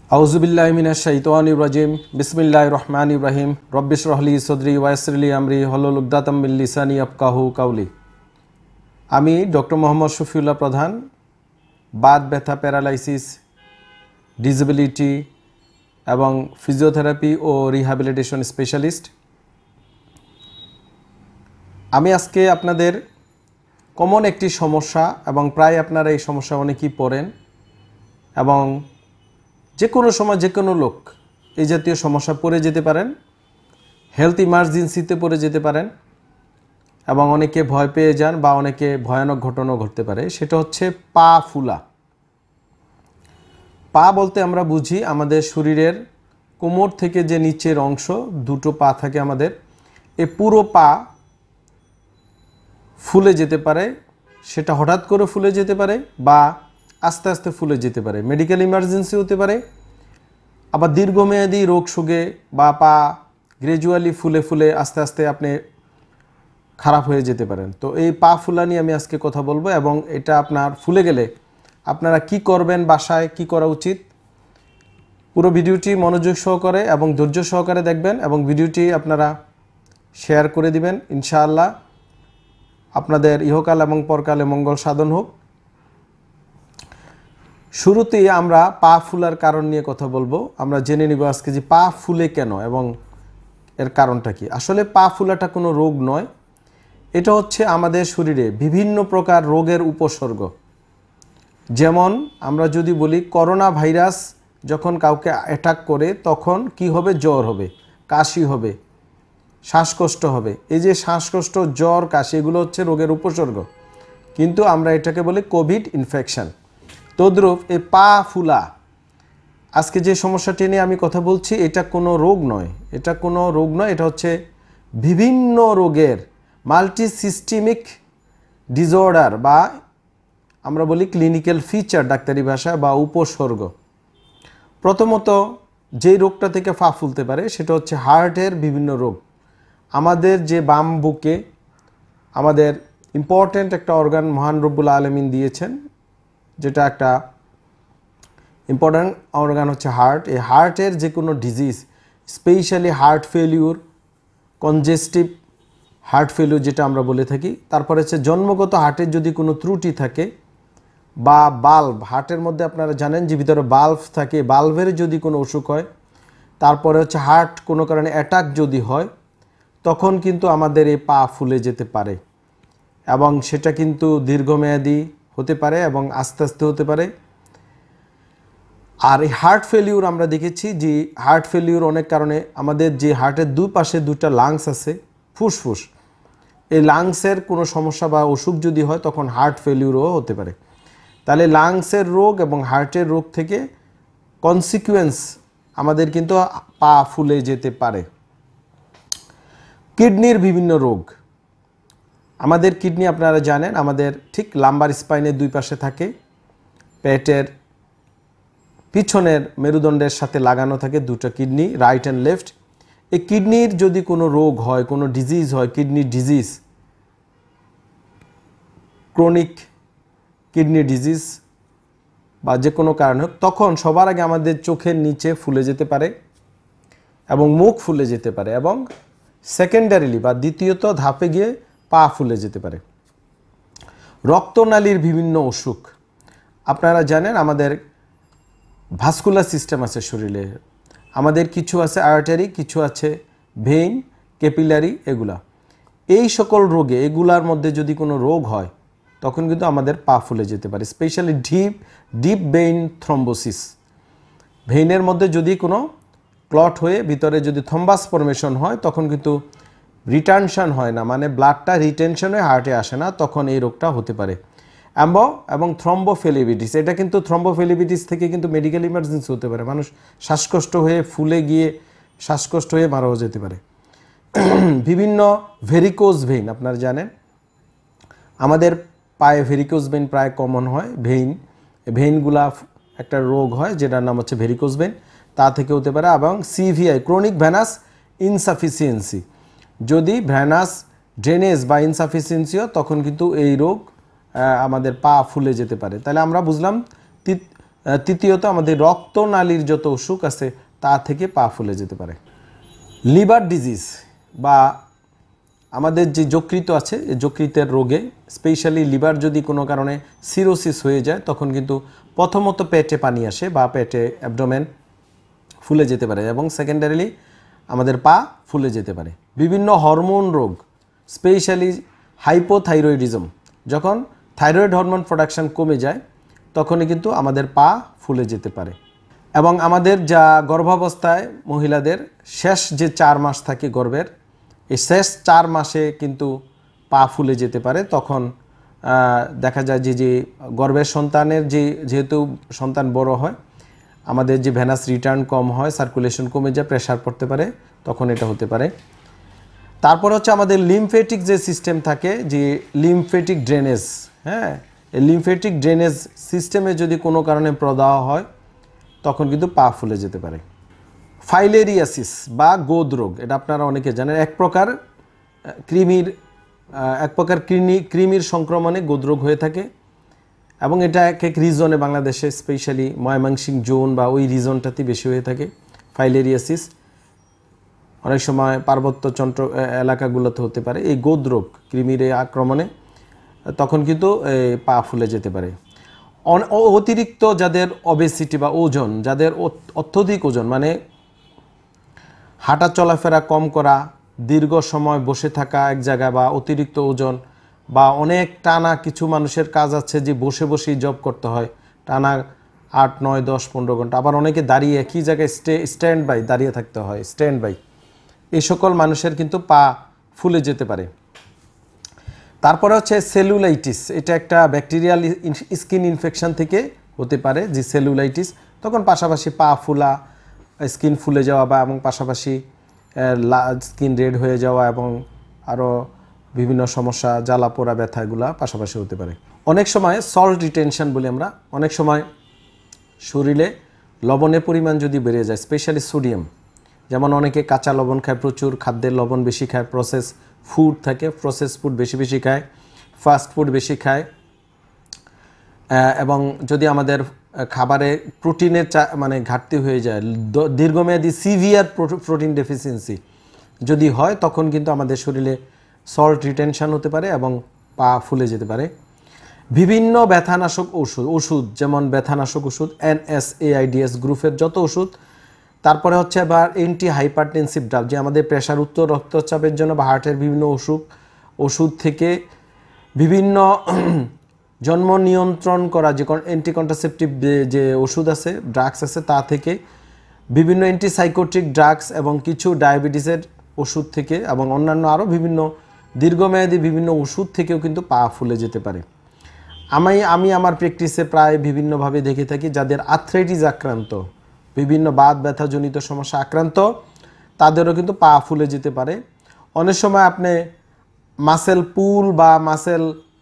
আউযুবিল্লাহি মিনাশ শাইতানির রাজিম বিসমিল্লাহির রহমানির রহিম রব্বিশ রহলি সদরি ওয়াইসিরলি আমরি হলুল উকদাতাম মিন লিসানি ইয়াফকাহু কাওলি। আমি ডক্টর মোহাম্মদ শফিউল্লাহ প্রধান, বাত ব্যথা, প্যারালাইসিস, ডিসেবিলিটি এবং ফিজিওথেরাপি ও রিহ্যাবিলিটেশন স্পেশালিস্ট। আমি আজকে আপনাদের কমন একটি সমস্যা এবং প্রায় আপনারা এই সমস্যা অনেকেই পড়েন এবং যে কোনো সময় যে কোনো লোক এই জাতীয় সমস্যা পড়ে যেতে পারেন, হেলথ ইমার্জেন্সিতে পড়ে যেতে পারেন এবং অনেকে ভয় পেয়ে যান বা অনেকে ভয়ানক ঘটনাও ঘটতে পারে। সেটা হচ্ছে পা ফুলা। পা বলতে আমরা বুঝি আমাদের শরীরের কোমর থেকে যে নিচের অংশ, দুটো পা থাকে আমাদের, এই পুরো পা ফুলে যেতে পারে। সেটা হঠাৎ করে ফুলে যেতে পারে বা আস্তে আস্তে ফুলে যেতে পারে, মেডিকেল ইমার্জেন্সি হতে পারে। আবার দীর্ঘমেয়াদী রোগ শোকে বা পা গ্র্যাজুয়ালি ফুলে ফুলে আস্তে আস্তে আপনি খারাপ হয়ে যেতে পারেন। তো এই পা ফুলা নিয়ে আমি আজকে কথা বলবো এবং এটা আপনার ফুলে গেলে আপনারা কি করবেন, বাসায় কি করা উচিত। পুরো ভিডিওটি মনোযোগ সহকারে এবং ধৈর্য সহকারে দেখবেন এবং ভিডিওটি আপনারা শেয়ার করে দিবেন। ইনশাআল্লাহ আপনাদের ইহকাল এবং পরকালে মঙ্গল সাধন হোক। শুরুতেই আমরা পা ফুলার কারণ নিয়ে কথা বলবো। আমরা জেনে নিব আজকে যে পা ফুলে কেন এবং এর কারণটা কি। আসলে পা ফুলাটা কোনো রোগ নয়, এটা হচ্ছে আমাদের শরীরে বিভিন্ন প্রকার রোগের উপসর্গ। যেমন আমরা যদি বলি করোনা ভাইরাস যখন কাউকে অ্যাটাক করে তখন কি হবে? জ্বর হবে, কাশি হবে, শ্বাসকষ্ট হবে। এই যে শ্বাসকষ্ট, জ্বর, কাশি এগুলো হচ্ছে রোগের উপসর্গ, কিন্তু আমরা এটাকে বলি কোভিড ইনফেকশন। তদ্রূপ এই পা ফুলা, আজকে যে সমস্যাটি নিয়ে আমি কথা বলছি, এটা কোনো রোগ নয়, এটা কোনো রোগ নয়, এটা হচ্ছে বিভিন্ন রোগের মাল্টি সিস্টেমিক ডিসঅর্ডার বা আমরা বলি ক্লিনিক্যাল ফিচার ডাক্তারি ভাষায়, বা উপসর্গ। প্রথমত যেই রোগটা থেকে পা ফুলতে পারে সেটা হচ্ছে হার্টের বিভিন্ন রোগ। আমাদের যে বাম বুকে আমাদের ইম্পর্ট্যান্ট একটা অর্গান মহান রব্বুল আলামিন দিয়েছেন, যেটা একটা ইম্পর্ট্যান্ট অর্গান হচ্ছে হার্ট। এই হার্টের যে কোনো disease, specially heart failure, congestive heart failure যেটা আমরা বলে থাকি, তারপরে হচ্ছে জন্মগত হার্টের যদি কোনো ত্রুটি থাকে বা বাল্ব, হার্টের মধ্যে আপনারা জানেন যে ভিতরে বাল্ব থাকে, বাল্বের যদি কোনো অসুখ হয়, তারপরে হচ্ছে হার্ট কোনো কারণে অ্যাটাক যদি হয়, তখন কিন্তু আমাদের এই পা ফুলে যেতে পারে এবং সেটা কিন্তু দীর্ঘমেয়াদী হতে পারে এবং আস্তে আস্তে হতে পারে। আর এই হার্ট ফেলিউর আমরা দেখেছি যে হার্ট ফেলিউর অনেক কারণে, আমাদের যে হার্টের দুই পাশে দুটা লাংস আছে, ফুসফুস, এই লাংসের কোনো সমস্যা বা অসুখ যদি হয় তখন হার্ট ফেলিউরও হতে পারে। তাহলে লাংসের রোগ এবং হার্টের রোগ থেকে কনসিকুয়েন্স আমাদের কিন্তু পা ফুলে যেতে পারে। কিডনির বিভিন্ন রোগ, আমাদের কিডনি আপনারা জানেন আমাদের ঠিক লাম্বার স্পাইনের দুই পাশে থাকে, পেটের পিছনের মেরুদণ্ডের সাথে লাগানো থাকে দুটো কিডনি, রাইট অ্যান্ড লেফট। এই কিডনির যদি কোনো রোগ হয়, কোনো ডিজিজ হয়, kidney disease, chronic kidney disease বা যে কোনো কারণ হোক, তখন সবার আগে আমাদের চোখের নিচে ফুলে যেতে পারে এবং মুখ ফুলে যেতে পারে এবং সেকেন্ডারিলি বা দ্বিতীয়ত ধাপে গিয়ে পা ফুলে যেতে পারে। রক্তনালীর বিভিন্ন অসুখ, আপনারা জানেন আমাদের ভাস্কুলার সিস্টেম আছে শরীরে, আমাদের কিছু আছে আর্টারি, কিছু আছে ভেইন, ক্যাপিলারি, এগুলা। এই সকল রোগে, এগুলার মধ্যে যদি কোনো রোগ হয় তখন কিন্তু আমাদের পা ফুলে যেতে পারে। স্পেশালি ডিপ ভেইন থ্রম্বোসিস, ভেইনের মধ্যে যদি কোনো ক্লট হয়ে ভিতরে যদি থ্রম্বাস ফর্মেশন হয় তখন কিন্তু রিটেনশন হয় না, মানে ব্লাডটা রিটেনশন হয়ে হার্টে আসে না, তখন এই রোগটা হতে পারে। এবং থ্রম্বোফেলিবিটিস, এটা কিন্তু থ্রম্বোফেলিবিটিস থেকে কিন্তু মেডিকেল ইমার্জেন্সি হতে পারে, মানুষ শ্বাসকষ্ট হয়ে ফুলে গিয়ে শ্বাসকষ্ট হয়ে মারাও যেতে পারে। বিভিন্ন ভেরিকোজ ভেইন, আপনারা জানেন আমাদের পায়ে ভেরিকোজ ভেইন প্রায় কমন হয়। ভেইনগুলা একটা রোগ হয় যেটার নাম হচ্ছে ভেরিকোজ ভেইন, তা থেকে হতে পারে। এবং সিভিআই, ক্রনিক ভেনাস ইনসাফিসিয়েন্সি, যদি ভেনাস ড্রেনেজ বা ইনসাফিসিয়েন্সি হয় তখন কিন্তু এই রোগ আমাদের পা ফুলে যেতে পারে। তাহলে আমরা বুঝলাম তৃতীয়ত আমাদের রক্তনালীর যত অসুখ আছে তা থেকে পা ফুলে যেতে পারে। লিভার ডিজিজ বা আমাদের যে যকৃত আছে এই যকৃতের রোগে স্পেশালি লিভার যদি কোনো কারণে সিরোসিস হয়ে যায় তখন কিন্তু প্রথমত পেটে পানি আসে বা পেটে অ্যাবডোমেন ফুলে যেতে পারে এবং সেকেন্ডারিলি আমাদের পা ফুলে যেতে পারে। বিভিন্ন হরমোন রোগ স্পেশালি হাইপোথাইরয়েডিজম, যখন থাইরয়েড হরমোন প্রোডাকশন কমে যায় তখনই কিন্তু আমাদের পা ফুলে যেতে পারে। এবং আমাদের যা গর্ভাবস্থায় মহিলাদের শেষ যে 4 মাস থাকে গর্ভের, এই শেষ 4 মাসে কিন্তু পা ফুলে যেতে পারে। তখন দেখা যায় যে গর্ভের সন্তানের যেহেতু সন্তান বড় হয়, আমাদের যে ভেনাস রিটার্ন কম হয়, সার্কুলেশন কমে যায়, প্রেশার পড়তে পারে, তখন এটা হতে পারে। তারপর হচ্ছে আমাদের লিমফেটিক যে সিস্টেম থাকে, যে লিমফেটিক ড্রেনেজ, হ্যাঁ, এই লিমফেটিক ড্রেনেজ সিস্টেমে যদি কোনো কারণে প্রদাহ হয় তখন কিন্তু পা ফুলে যেতে পারে। ফাইলেরিয়াসিস বা গোদ রোগ, এটা আপনারা অনেকে জানেন, এক প্রকার কৃমির সংক্রমণে গোদ রোগ হয়ে থাকে এবং এটা এক এক রিজনে বাংলাদেশে স্পেশালি ময়মনসিংহ জোন বা ওই রিজনটাতে বেশি হয়ে থাকে ফাইলেরিয়াসিস। অনেক সময় পার্বত্য এলাকাগুলোতে হতে পারে এই গোদ রোগ কৃমির আক্রমণে, তখন কিন্তু পা ফুলে যেতে পারে। অতিরিক্ত যাদের ওবেসিটি বা ওজন, যাদের অত্যধিক ওজন মানে হাঁটা চলাফেরা কম করা, দীর্ঘ সময় বসে থাকা এক জায়গায় বা অতিরিক্ত ওজন বা অনেক টানা, কিছু মানুষের কাজ আছে যে বসে বসেই জব করতে হয় টানা 8, 9, 10, 15 ঘন্টা, আবার অনেকে দাঁড়িয়ে একই জায়গায় স্ট্যান্ড বাই দাঁড়িয়ে থাকতে হয়, স্ট্যান্ড বাই, এই সকল মানুষের কিন্তু পা ফুলে যেতে পারে। তারপরে হচ্ছে সেলুলাইটিস, এটা একটা ব্যাকটেরিয়াল স্কিন ইনফেকশন থেকে হতে পারে যে সেলুলাইটিস, তখন পাশাপাশি পা ফুলা, স্কিন ফুলে যাওয়া বা এবং পাশাপাশি স্কিন রেড হয়ে যাওয়া এবং আরও বিভিন্ন সমস্যা, জ্বালা পোড়া, ব্যথা, এগুলা পাশাপাশি হতে পারে। অনেক সময় সল্ট রিটেনশন বলি আমরা, অনেক সময় শরীরে লবণের পরিমাণ যদি বেড়ে যায়, স্পেশালি সোডিয়াম, যেমন অনেকে কাঁচা লবণ খায়, প্রচুর খাদ্যের লবণ বেশি খায়, প্রসেস ফুড থাকে, প্রসেস ফুড বেশি খায়, ফাস্ট ফুড বেশি খায়, এবং যদি আমাদের খাবারে প্রোটিনের মানে ঘাটতি হয়ে যায়, দীর্ঘমেয়াদী সিভিয়ার প্রোটিন ডেফিসিয়েন্সি যদি হয়, তখন কিন্তু আমাদের শরীরে সল্ট রিটেনশন হতে পারে এবং পা ফুলে যেতে পারে। বিভিন্ন ব্যথানাশক ওষুধ যেমন ব্যথানাশক ওষুধ NSAIDs গ্রুপের যত ওষুধ, তারপরে হচ্ছে আবার অ্যান্টি হাইপারটেনসিভ ড্রাগ, যে আমাদের প্রেশার, উচ্চ রক্তচাপের জন্য বা হার্টের বিভিন্ন ওষুধ থেকে বিভিন্ন জন্ম নিয়ন্ত্রণ করা যে অ্যান্টি কন্ট্রাসেপটিভ যে ওষুধ আছে, ড্রাগস আছে, তা থেকে বিভিন্ন অ্যান্টিসাইকোটিক ড্রাগস এবং কিছু ডায়াবেটিসের ওষুধ থেকে এবং অন্যান্য আরও বিভিন্ন দীর্ঘমেয়াদী বিভিন্ন ওষুধ থেকেও কিন্তু পা ফুলে যেতে পারে। আমি আমার প্র্যাকটিসে প্রায় বিভিন্নভাবে দেখে থাকি যাদের আর্থ্রাইটিস আক্রান্ত, বিভিন্ন বাত ব্যথাজনিত সমস্যা আক্রান্ত, তাদেরও কিন্তু পা ফুলে যেতে পারে। অনেক সময় আপনি মাসেল পুল বা মাসেল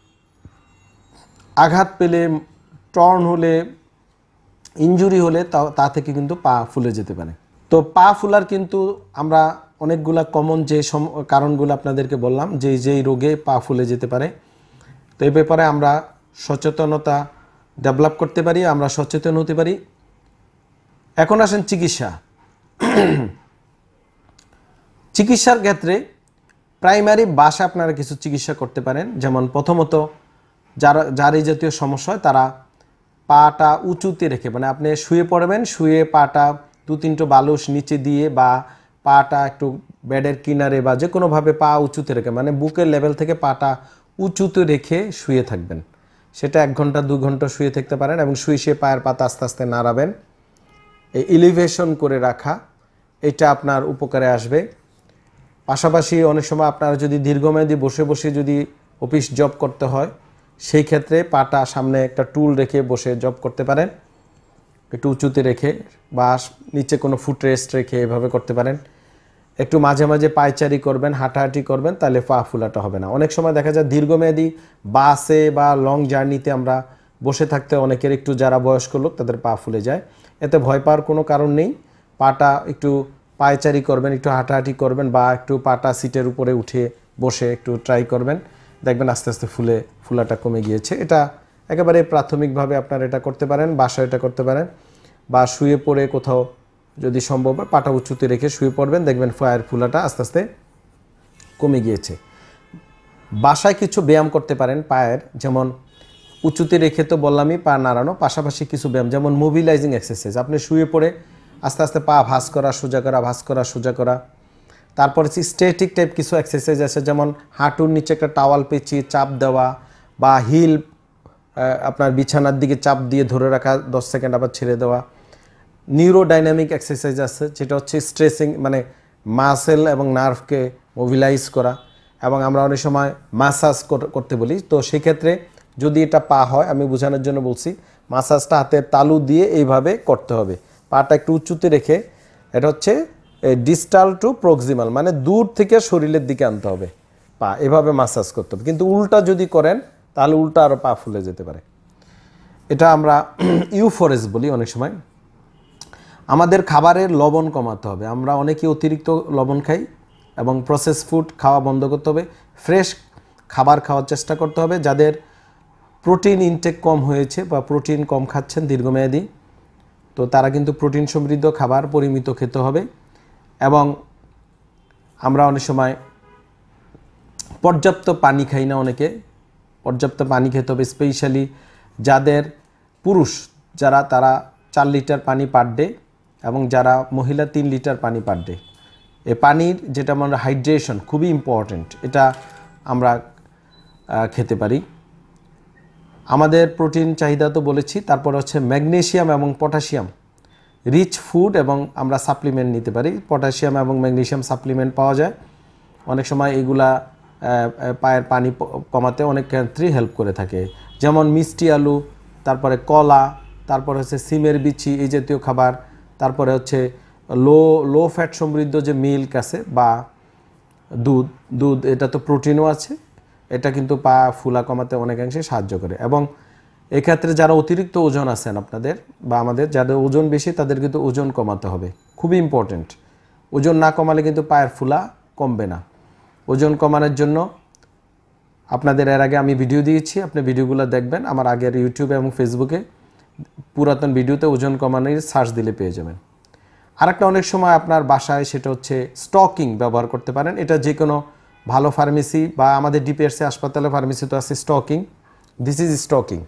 আঘাত পেলে, টর্ন হলে, ইনজুরি হলে তা থেকে কিন্তু পা ফুলে যেতে পারে। তো পা ফুলার কিন্তু আমরা অনেকগুলা কমন যে কারণগুলো আপনাদেরকে বললাম, যেই রোগে পা ফুলে যেতে পারে, তো এই ব্যাপারে আমরা সচেতনতা ডেভেলপ করতে পারি, আমরা সচেতন হতে পারি। এখন আসেন চিকিৎসার ক্ষেত্রে প্রাইমারি বাসা আপনারা কিছু চিকিৎসা করতে পারেন। যেমন প্রথমত যার এই জাতীয় সমস্যা হয় তারা পাটা উঁচুতে রেখে, মানে আপনি শুয়ে পড়বেন, শুয়ে পাটা 2-3টো বালুস নিচে দিয়ে বা পাটা একটু বেডের কিনারে বা যে কোনোভাবে পা উঁচুতে রেখে, মানে বুকের লেভেল থেকে পাটা উঁচুতে রেখে শুয়ে থাকবেন। সেটা 1 ঘন্টা 2 ঘন্টা শুয়ে থাকতে পারেন এবং শুয়ে পায়ের পাতা আস্তে আস্তে নাড়াবেন, এই এলিভেশন করে রাখা, এটা আপনার উপকারে আসবে। পাশাপাশি অনেক সময় আপনারা যদি দীর্ঘমেয়াদী বসে যদি অফিস জব করতে হয়, সেই ক্ষেত্রে পাটা সামনে একটা টুল রেখে বসে জব করতে পারেন, একটু উঁচুতে রেখে বা নিচে কোনো ফুট রেস্ট রেখে এভাবে করতে পারেন। একটু মাঝে মাঝে পায়চারি করবেন, হাঁটাহাঁটি করবেন, তাহলে পা ফুলাটা হবে না। অনেক সময় দেখা যায় দীর্ঘমেয়াদী বাসে বা লং জার্নিতে আমরা বসে থাকতে অনেকের একটু, যারা বয়স্ক লোক তাদের পা ফুলে যায়, এতে ভয় পাওয়ার কোনো কারণ নেই। পাটা একটু পায়চারি করবেন, একটু হাঁটাহাঁটি করবেন বা একটু পাটা সিটের উপরে উঠে বসে একটু ট্রাই করবেন, দেখবেন আস্তে আস্তে ফুলাটা কমে গিয়েছে। এটা একেবারে প্রাথমিকভাবে আপনারা এটা করতে পারেন, বাসায় এটা করতে পারেন, বা শুয়ে পড়ে কোথাও যদি সম্ভব হয় পাটা উঁচুতে রেখে শুয়ে পড়বেন, দেখবেন পায়ের ফুলাটা আস্তে আস্তে কমে গিয়েছে। বাসায় কিছু ব্যায়াম করতে পারেন পায়ের, যেমন উঁচুতে রেখে তো বললামই পা নাড়ানো, পাশাপাশি কিছু ব্যায়াম যেমন মোবিলাইজিং এক্সারসাইজ, আপনি শুয়ে পড়ে আস্তে আস্তে পা ভাঁজ করা, সোজা করা, ভাঁজ করা, সোজা করা। তারপর হচ্ছে স্ট্যাটিক টাইপ কিছু এক্সারসাইজ আছে, যেমন হাঁটুর নিচে একটা টাওয়াল পেঁচিয়ে চাপ দেওয়া, বা হিল আপনার বিছানার দিকে চাপ দিয়ে ধরে রাখা 10 সেকেন্ড আবার ছেড়ে দেওয়া। নিউরোডাইনামিক এক্সারসাইজ আছে, যেটা হচ্ছে স্ট্রেসিং, মানে মাসেল এবং নার্ভকে মোবিলাইজ করা, এবং আমরা অনেক সময় মাসাজ করতে বলি। তো সেক্ষেত্রে যদি এটা পা হয়, আমি বোঝানোর জন্য বলছি, মাসাজটা হাতের তালু দিয়ে এইভাবে করতে হবে, পাটা একটু উঁচুতে রেখে। এটা হচ্ছে ডিস্টাল টু প্রক্সিমাল, মানে দূর থেকে শরীরের দিকে আনতে হবে পা, এভাবে মাসাজ করতে হবে। কিন্তু উল্টা যদি করেন তাহলে উল্টা আরও পা ফুলে যেতে পারে। এটা আমরা ইউফোরেস বলি অনেক সময়। আমাদের খাবারের লবণ কমাতে হবে, আমরা অনেকে অতিরিক্ত লবণ খাই, এবং প্রসেস ফুড খাওয়া বন্ধ করতে হবে। ফ্রেশ খাবার খাওয়ার চেষ্টা করতে হবে। যাদের প্রোটিন ইনটেক কম হয়েছে বা প্রোটিন কম খাচ্ছেন দীর্ঘমেয়াদী, তো তারা কিন্তু প্রোটিন সমৃদ্ধ খাবার পরিমিত খেতে হবে। এবং আমরা অনেক সময় পর্যাপ্ত পানি খাই না, অনেকে পর্যাপ্ত পানি খেতে হবে। স্পেশালি যাদের পুরুষ যারা, তারা 4 লিটার পানি পার ডে, এবং যারা মহিলা 3 লিটার পানি পার ডে। এই পানির যেটা আমরা হাইড্রেশন খুবই ইম্পর্ট্যান্ট, এটা আমরা খেতে পারি। আমাদের প্রোটিন চাহিদা তো বলেছি, তারপর হচ্ছে ম্যাগনেসিয়াম এবং পটাশিয়াম রিচ ফুড, এবং আমরা সাপ্লিমেন্ট নিতে পারি। পটাশিয়াম এবং ম্যাগনেসিয়াম সাপ্লিমেন্ট পাওয়া যায় অনেক সময়, এগুলা পায়ের পানি কমাতে অনেক ক্ষেত্রেই হেল্প করে থাকে। যেমন মিষ্টি আলু, তারপরে কলা, তারপরে হচ্ছে সিমের বিচি, এই জাতীয় খাবার। তারপরে হচ্ছে লো ফ্যাট সমৃদ্ধ যে মিল্ক আছে বা দুধ, এটা তো প্রোটিনও আছে, এটা কিন্তু পা ফুলা কমাতে অনেকাংশে সাহায্য করে। এবং এক্ষেত্রে যারা অতিরিক্ত ওজন আছেন আপনাদের বা আমাদের, যাদের ওজন বেশি, তাদের কিন্তু ওজন কমাতে হবে, খুবই ইম্পর্টেন্ট। ওজন না কমালে কিন্তু পায়ের ফুলা কমবে না। ওজন কমানোর জন্য আপনাদের এর আগে আমি ভিডিও দিয়েছি, আপনি ভিডিওগুলো দেখবেন আমার আগের ইউটিউবে এবং ফেসবুকে, পুরাতন ভিডিওতে ওজন কমানোর সার্চ দিলে পেয়ে যাবেন। আরেকটা অনেক সময় আপনার বাসায়, সেটা হচ্ছে স্টকিং ব্যবহার করতে পারেন। এটা যে কোনো ভালো ফার্মেসি বা আমাদের ডিপিআরসি হাসপাতালে ফার্মেসি তো আছে স্টকিং, দিস ইজ স্টকিং।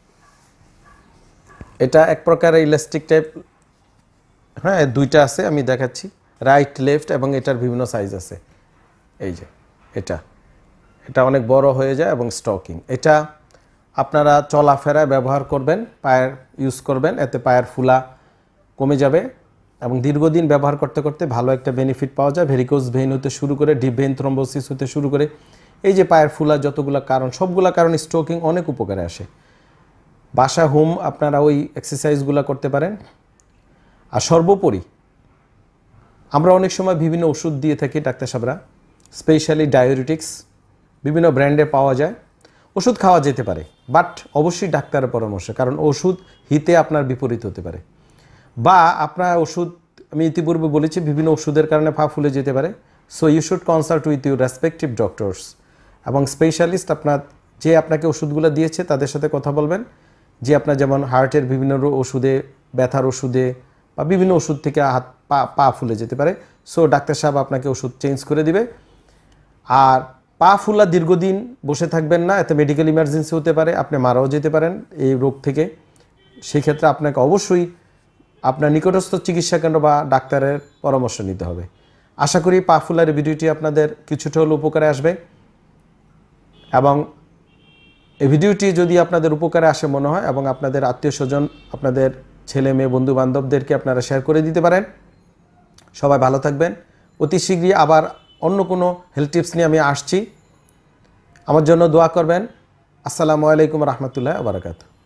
এটা এক প্রকারের ইলাস্টিক টাইপ, হ্যাঁ, দুইটা আছে, আমি দেখাচ্ছি, রাইট লেফট, এবং এটার বিভিন্ন সাইজ আছে। এই যে এটা অনেক বড় হয়ে যায়, এবং স্টকিং এটা আপনারা চলাফেরায় ব্যবহার করবেন, পায়ের ইউজ করবেন, এতে পায়ের ফুলা কমে যাবে। এবং দীর্ঘদিন ব্যবহার করতে করতে ভালো একটা বেনিফিট পাওয়া যায়, ভেরিকোজ ভেইন হতে শুরু করে ডিপ ভেইন থ্রম্বোসিস হতে শুরু করে, এই যে পায়ের ফুলা যতগুলো কারণ, সবগুলো কারণ স্টকিং অনেক উপকারে আসে। বাসা হোম আপনারা ওই এক্সারসাইজগুলো করতে পারেন। আর সর্বোপরি আমরা অনেক সময় বিভিন্ন ওষুধ দিয়ে থাকি ডাক্তার সাহেবরা, স্পেশালি ডায়োরিটিক্স বিভিন্ন ব্র্যান্ডে পাওয়া যায়। ওষুধ খাওয়া যেতে পারে, বাট অবশ্যই ডাক্তারের পরামর্শ, কারণ ওষুধ হিতে আপনার বিপরীত হতে পারে। বা আপনার ওষুধ, আমি ইতিপূর্বে বলেছি, বিভিন্ন ওষুধের কারণে পা ফুলে যেতে পারে। So you should consult with your respective doctors এবং স্পেশালিস্ট। যে আপনাকে ওষুধগুলো দিয়েছে তাদের সাথে কথা বলবেন, যে আপনার যেমন হার্টের বিভিন্ন ওষুধে, ব্যথার ওষুধে, বা বিভিন্ন ওষুধ থেকে পা ফুলে যেতে পারে। সো ডাক্তার সাহেব আপনাকে ওষুধ চেঞ্জ করে দিবে। আর পা ফুলা দীর্ঘদিন বসে থাকবেন না, এতে মেডিকেল ইমার্জেন্সি হতে পারে, আপনি মারাও যেতে পারেন এই রোগ থেকে। সেক্ষেত্রে আপনাকে অবশ্যই আপনার নিকটস্থ চিকিৎসা কেন্দ্র বা ডাক্তারের পরামর্শ নিতে হবে। আশা করি পা ফুলার ভিডিওটি আপনাদের কিছুটা হলেও উপকারে আসবে, এবং এই ভিডিওটি যদি আপনাদের উপকারে আসে মনে হয়, এবং আপনাদের আত্মীয় স্বজন, আপনাদের ছেলে মেয়ে, বন্ধু বান্ধবদেরকে আপনারা শেয়ার করে দিতে পারেন। সবাই ভালো থাকবেন। অতি শীঘ্রই আবার অন্য কোনো হেলথ টিপস নিয়ে আমি আসছি। আমার জন্য দোয়া করবেন। আসসালামু আলাইকুম রহমতুল্লাহি ওয়া বারাকাতুহু।